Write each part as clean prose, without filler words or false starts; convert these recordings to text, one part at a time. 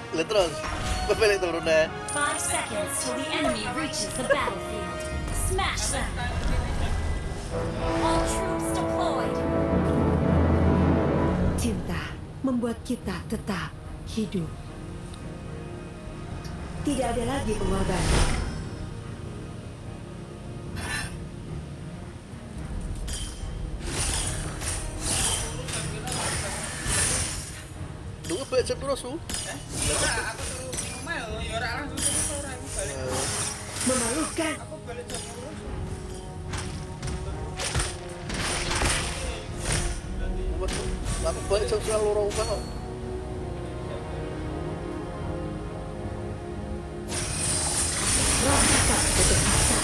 Lihat terus. Balik turun deh. 5 seconds till the enemy reaches the battlefield. Smash them. All troops deployed. Cinta membuat kita tetap hidup. Tidak ada lagi pengorbanan. Dua balik jam terus tuh. Aku suruh ngomel, ya ora langsung terus ora aku balik. Memalukan. Aku balik jam terus. Aku balik jam setengah loro kok. Rasakan keterpaksaan.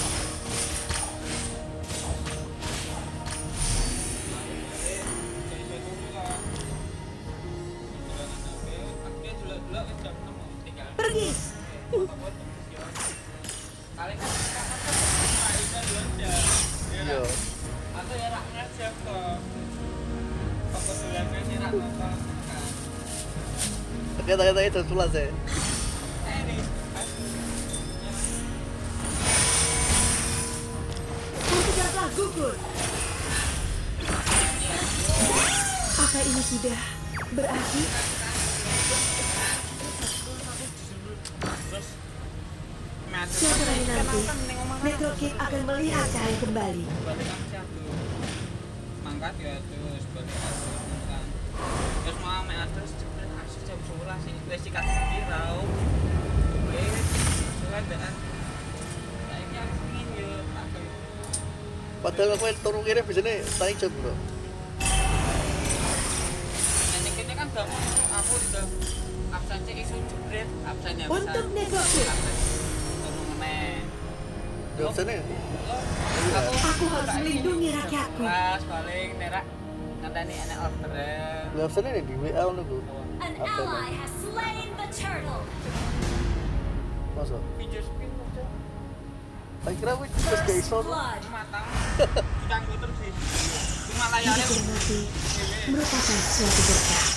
Pergi. Iya. Atau ya rak ngajak kok. Fokus dulane sih rak nonton. Ternyata itu sulas ya. Pasukanlah gugur. Apa ini sudah berakhir? Suatu hari nanti, Metro Kid akan melihat cahaya kembali. Mangkat ya terus balik kan. Terus mau mek terus jebret asus jam 11 ini wis sikat pirau. Suwe kan. Saiki aku pengin yo tak koyo. Padahal aku yang turun kiri biasanya naik jam bro. Nek kene kan gampang aku udah absen isu jebret absennya bisa. Untuk Metro Kid, Absennya? aku harus melindungi rakyatku. Pas paling nerak ngenteni enek orderan. Absennya nih di WA nunggu. An ally has slain the turtle. Masa? Video spin aja. Aku kira wih terus gak iso. Blood. Matang. Dikanggo terus sih. Cuma layarnya Hidup dan mati merupakan suatu berkah.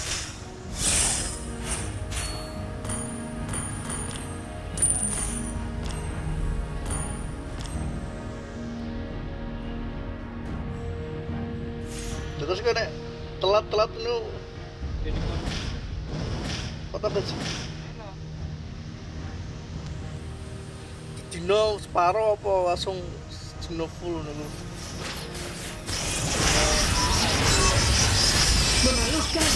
Terus kan nek telat-telat nu jadi kota bensin. Dino separo apa langsung dino full nunggu. Memalukan.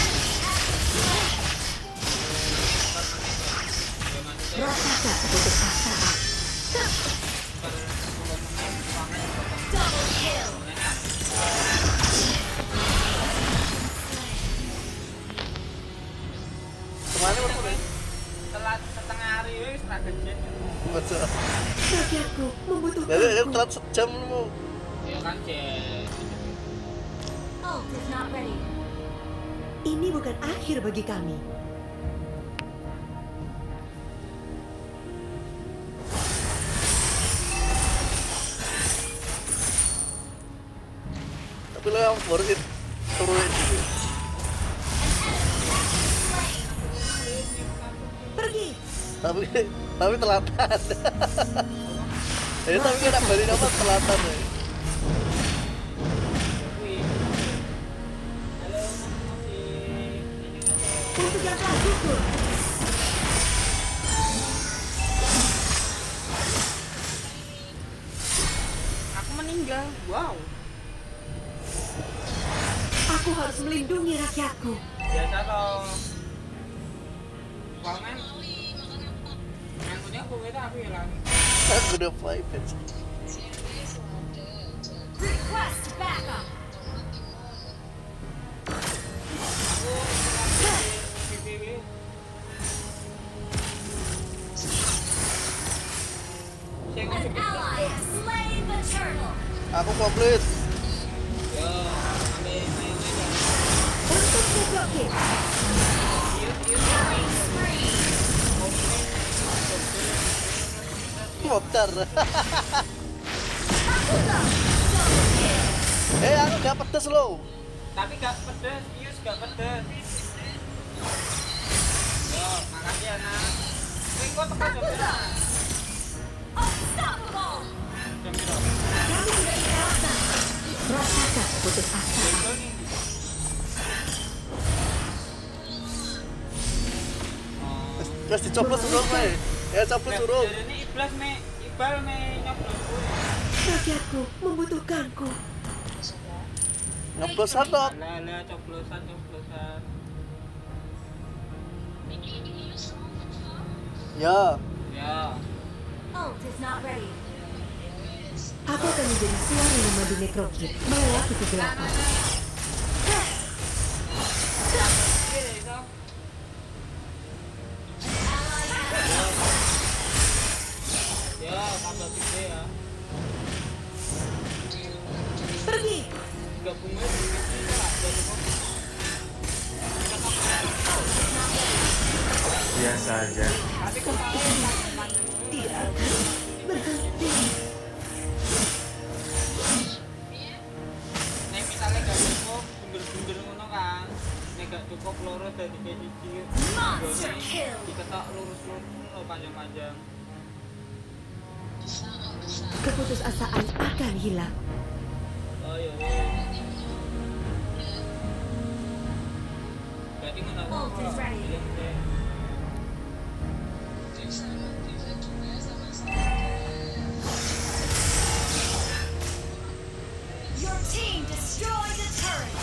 Rasakan keterpaksaan. Double kill. Kemana mana? telat setengah hari wis tak gajian. Betul. Rakyatku Jadi membutuhkanku. telat sejam lu. Ya kan Jen. Ult is not ready. Ini bukan akhir bagi kami. Tapi lo yang baru sih turunin gitu. Pergi. Tapi telatan. Jadi tapi kan nak balik nama telatan ya. Pasukanlah gugur. Aku meninggal. Wow. Aku harus melindungi rakyatku. Biasa toh. Wah men. Men punya aku beda aku hilang. Aku udah private. Request backup. An ally has slain the turtle. Aku komplit. Yo, ambil main aja. Untuk Metro Kid. Killing spree. Motor. Double kill. Aku gak pedes lo. Tapi gak pedes, Yus gak pedes. Yo, Terus dicoplos urung me. Ya coplos urung. Jadi ini iblis me, ibal me nyoblos gue. Rakyatku membutuhkanku. Nyoplosan toh. Lah coplosan. Ya. Ya. Ult is not ready. Aku akan menjadi suara yang memandu Necrokid melewati kegelapan. Ya, tambah gede ya. Pergi. Gabungnya di lah, jadi Biasa aja. tapi kepala Tidak akan berhenti. nek misalnya gak cukup bunder-bunder ngono kan. Nek gak cukup loro dadi siji. Monster kill. Diketok lurus-lurus ngono panjang-panjang. Keputusasaan akan hilang. Oh iya. Berarti ngono. Ult is ready. Your team destroyed a turret.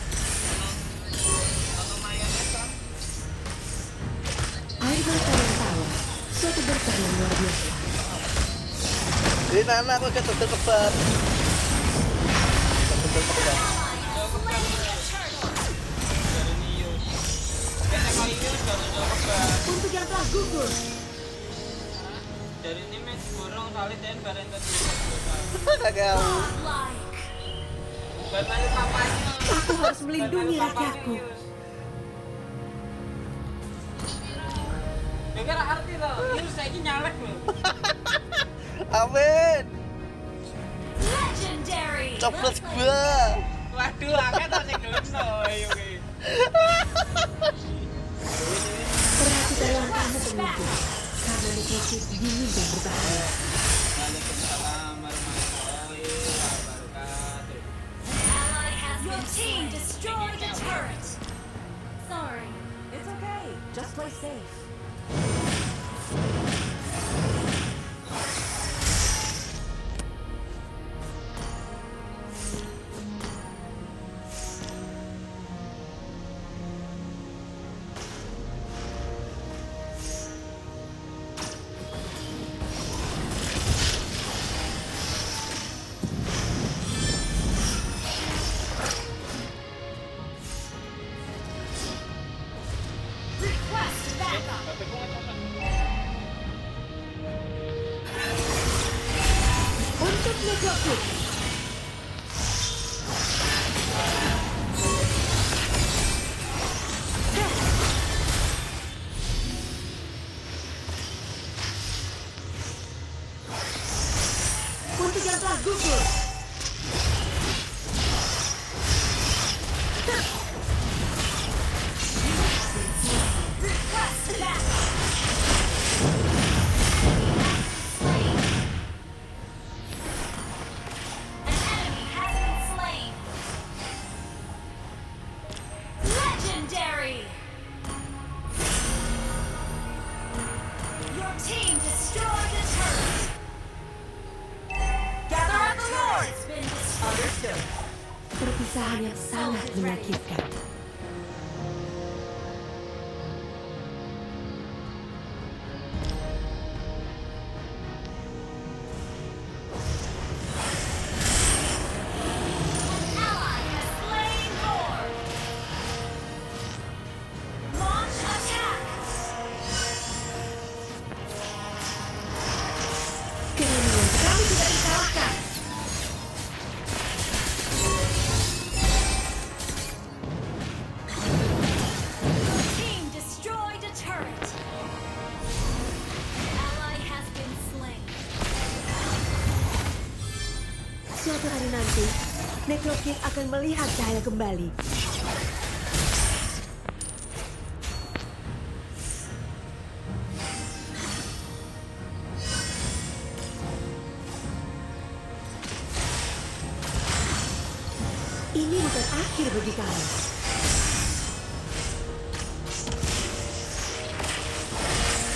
Idol kalian tahu, suatu berkah yang luar biasa. Ini Nana aku kan tetep kebat. Tetep kebat. Dari Nius. Kayaknya kali ini udah kebat. Untuk yang telah gugur, Dari ini men borong salih dan bareng tadi. Kagak. Godlike. Bareng papanya. aku harus melindungi rakyatku. Ya kira arti loh. Nius saiki nyalek loh. Amin. Legendary. Coplos gua. Waduh, akeh ta sing geleno ayo ki. Perhatikan langkahmu pemimpin, karena Necrokid dingin dan berbahaya. Waalaikumsalam warahmatullahi wabarakatuh. Ally has your team destroyed a turret. Sorry. It's okay, just play safe. Request backup. Tapi kok ngecok. Untuk Necrokid, untuk yang telah gugur, Request backup. Slain. An enemy has been slain. Legendary. Your team destroyed a turret. Gather up the Lord. Has been destroyed. perpisahan yang sangat menyakitkan. Ally has slain Lord. Launch attack. Kemudian kami tidak dikalahkan. Team destroyed a turret. Ally has been slain. Suatu hari nanti, Necrokid akan melihat cahaya kembali. Ini bukan akhir bagi kami.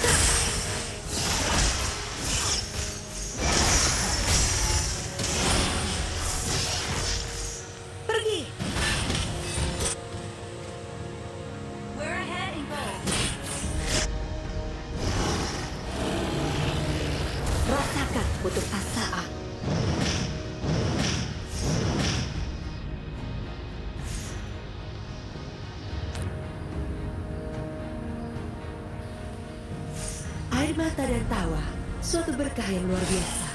mata dan tawa, suatu berkah yang luar biasa.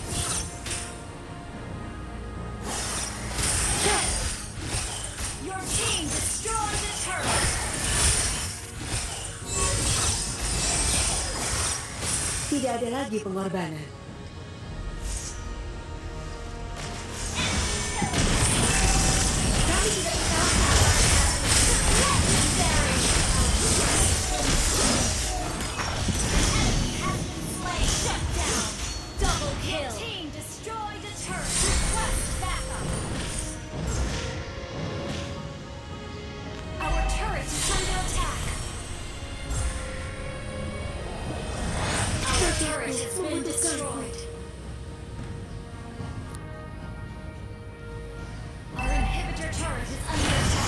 Your team destroyed the turret. Tidak ada lagi pengorbanan. Kami tidak bertahan. Enemy has been slain. Shut down. Double kill. Your team destroyed the turret. Request backup. Our turret is under attack. Our turret has been destroyed. Our inhibitor turret is under attack.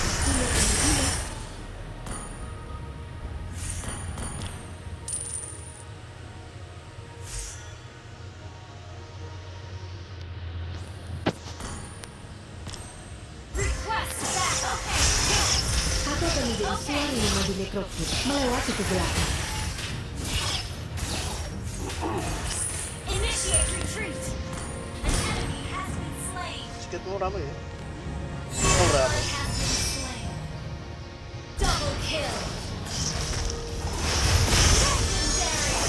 Request backup. Aku akan menjadi suara yang maju Necrokid melewati kegelapan. Initiate retreat. An enemy has been slain. Sikitmu rame ya? Oh rame. Ally has been slain. Double kill. Legendary.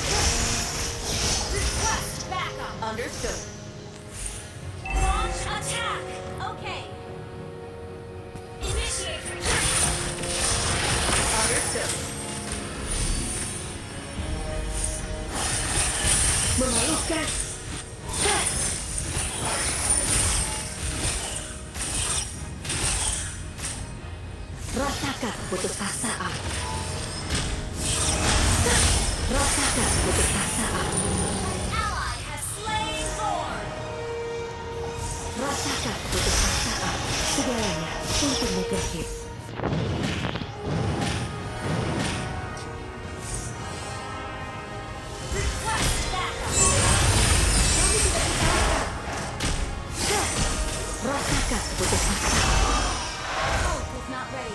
Request backup. Understood. Launch attack. Okay. Initiate retreat. Understood. Memalukan. Rasakan keputusasaan. Rasakan keputusasaan. Ally has slain Lord. Rasakan keputusasaan. Segalanya untuk Necrokid. Request backup. Kami tidak dikalahkan. Rasakan keputusasaan. Ult is not ready.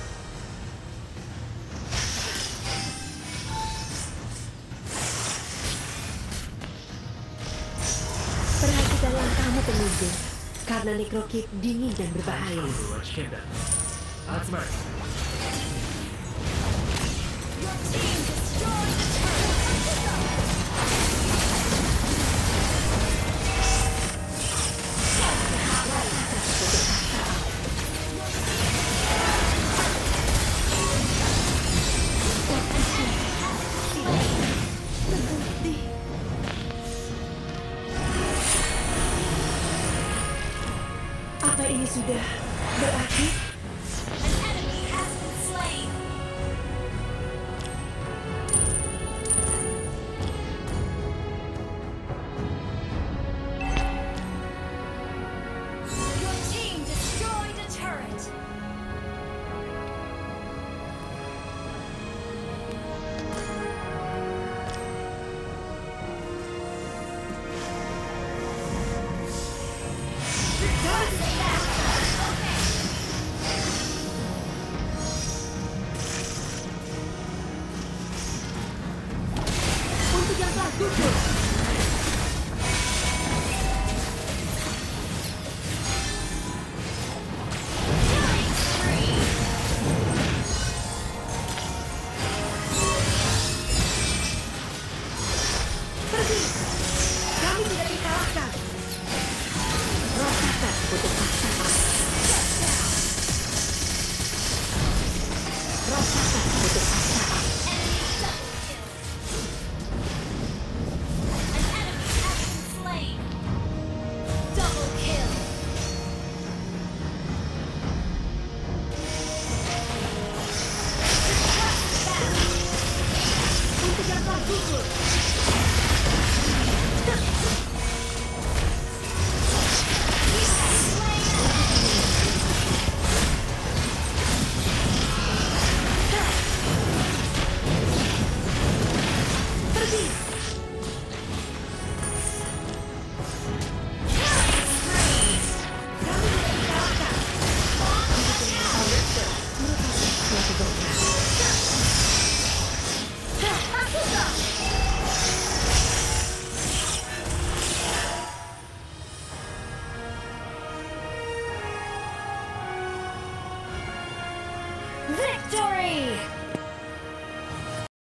Perhatikan langkahmu pengunjung, karena Necrokid dingin dan berbahaya. Your team destroyed the turret. Apa ini sudah berakhir? An enemy has been slain. Your team destroyed a turret. Request backup. Okay. Untuk yang telah gugur,